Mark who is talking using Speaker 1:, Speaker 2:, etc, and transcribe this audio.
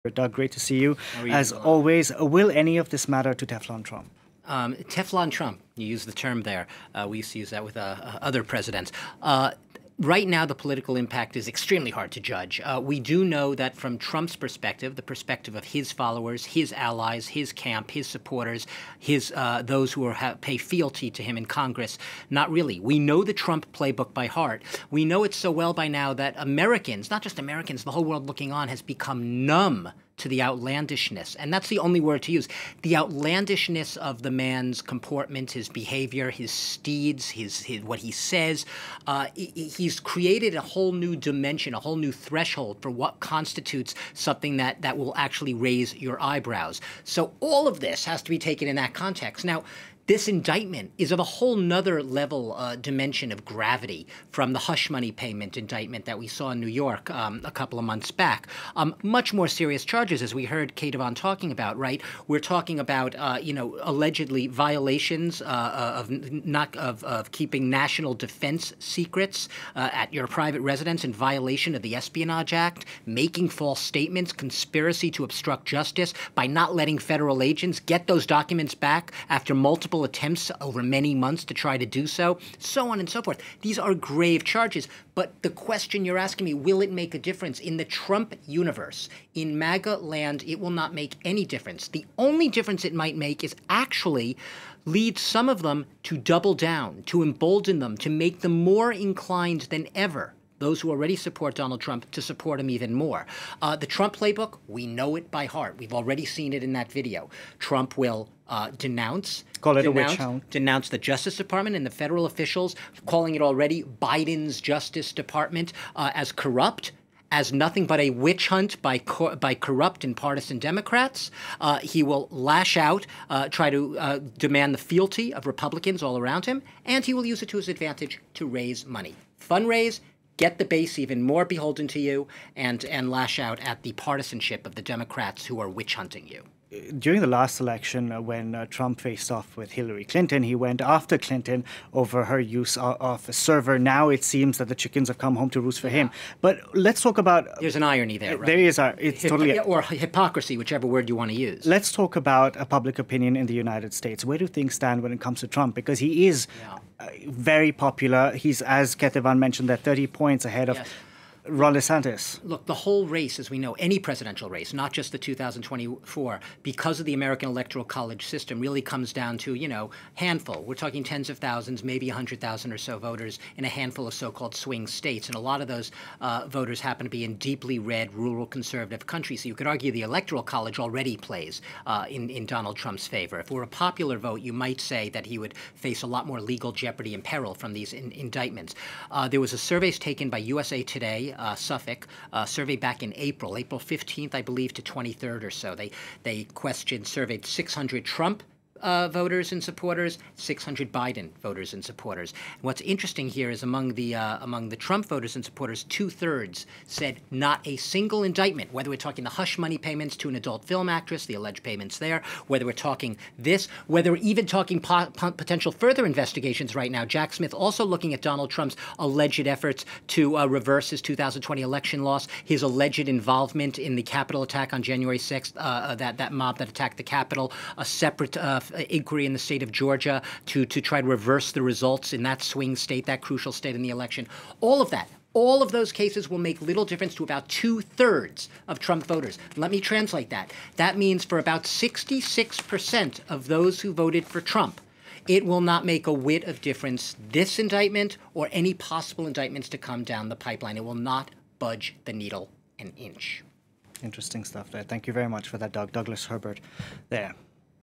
Speaker 1: Doug, great to see you.
Speaker 2: As
Speaker 1: always, will any of this matter to Teflon Trump?
Speaker 2: Teflon Trump, you used the term there. We used to use that with other presidents. Right now, the political impact is extremely hard to judge. We do know that from Trump's perspective, the perspective of his followers, his allies, his camp, his supporters, those who pay fealty to him in Congress, not really. We know the Trump playbook by heart. We know it so well by now that Americans, not just Americans, the whole world looking on, has become numb to the outlandishness. And that's the only word to use. The outlandishness of the man's comportment, his behavior, his steeds, what he says. He's created a whole new dimension, a whole new threshold for what constitutes something that will actually raise your eyebrows. So all of this has to be taken in that context. Now, this indictment is of a whole nother level, dimension of gravity from the hush money payment indictment that we saw in New York a couple of months back. Much more serious charges, as we heard Kate Yvonne talking about, right? We're talking about, allegedly violations of keeping national defense secrets at your private residence in violation of the Espionage Act, making false statements, conspiracy to obstruct justice by not letting federal agents get those documents back after multiple attempts over many months to try to do so on and so forth. These are grave charges. But the question you're asking me, will it make a difference? In the Trump universe, in MAGA land, it will not make any difference. The only difference it might make is actually lead some of them to double down, to embolden them, to make them more inclined than ever, those who already support Donald Trump, to support him even more. The Trump playbook, we know it by heart. We've already seen it in that video. Trump will denounce the Justice Department and the federal officials, calling it already Biden's Justice Department as corrupt, as nothing but a witch hunt by corrupt and partisan Democrats. He will lash out, try to demand the fealty of Republicans all around him, and he will use it to his advantage to raise money. Fundraise, get the base even more beholden to you, and lash out at the partisanship of the Democrats who are witch hunting you.
Speaker 1: During the last election, when Trump faced off with Hillary Clinton, he went after Clinton over her use of a server. Now it seems that the chickens have come home to roost for him. But let's talk about...
Speaker 2: There's an irony there, right?
Speaker 1: There is. It's totally...
Speaker 2: Or hypocrisy, whichever word you want to use.
Speaker 1: Let's talk about public opinion in the United States. Where do things stand when it comes to Trump? Because he is very popular. He's, as Kate Yvonne mentioned, that 30 points ahead of... Ron DeSantis.
Speaker 2: Look, the whole race, as we know, any presidential race, not just the 2024, because of the American Electoral College system, really comes down to, handful. We're talking tens of thousands, maybe 100,000 or so voters in a handful of so-called swing states. And a lot of those voters happen to be in deeply red, rural, conservative countries. So you could argue the Electoral College already plays in Donald Trump's favor. If it were a popular vote, you might say that he would face a lot more legal jeopardy and peril from these indictments. There was a survey taken by USA Today, Suffolk, survey back in April 15th, I believe, to 23rd or so. They surveyed 600 Trump voters and supporters, 600 Biden voters and supporters. And what's interesting here is among the Trump voters and supporters, 2/3 said not a single indictment, whether we're talking the hush money payments to an adult film actress, the alleged payments there, whether we're talking this, whether we're even talking potential further investigations right now. Jack Smith also looking at Donald Trump's alleged efforts to reverse his 2020 election loss, his alleged involvement in the Capitol attack on January 6th, that mob that attacked the Capitol, a separate inquiry in the state of Georgia to try to reverse the results in that swing state, that crucial state in the election. All of those cases will make little difference to about 2/3 of Trump voters. Let me translate that. That means for about 66% of those who voted for Trump, it will not make a whit of difference, this indictment or any possible indictments to come down the pipeline. It will not budge the needle an inch.
Speaker 1: Interesting stuff there. Thank you very much for that, Doug. Douglas Herbert there.